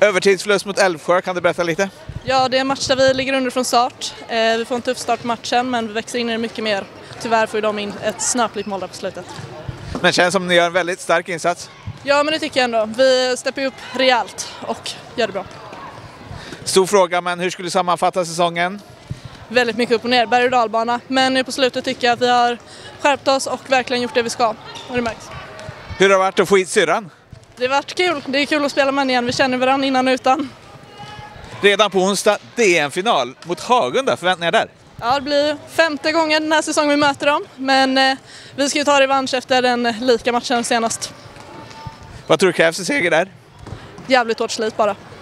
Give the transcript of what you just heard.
Övertidsförlust mot Älvsjö, kan du berätta lite? Ja, det är en match där vi ligger under från start. Vi får en tuff start på matchen, men vi växer in i det mycket mer. Tyvärr får de in ett snöpligt mål där på slutet. Men det känns som att ni gör en väldigt stark insats. Ja, men det tycker jag ändå. Vi steppar upp rejält och gör det bra. Stor fråga, men hur skulle du sammanfatta säsongen? Väldigt mycket upp och ner, berg- och dalbana. Men nu på slutet tycker jag att vi har skärpt oss och verkligen gjort det vi ska. Och det märks. Hur har det varit att få hit syrran? Det har varit kul. Det är kul att spela med igen. Vi känner varandra innan och utan. Redan på onsdag, DM-final mot Hagunda. Förväntningar där? Ja, det blir 5:e gången den här säsongen vi möter dem. Men vi ska ju ta revansch efter den lika matchen senast. Vad tror du krävs för seger där? Jävligt hårt slit bara.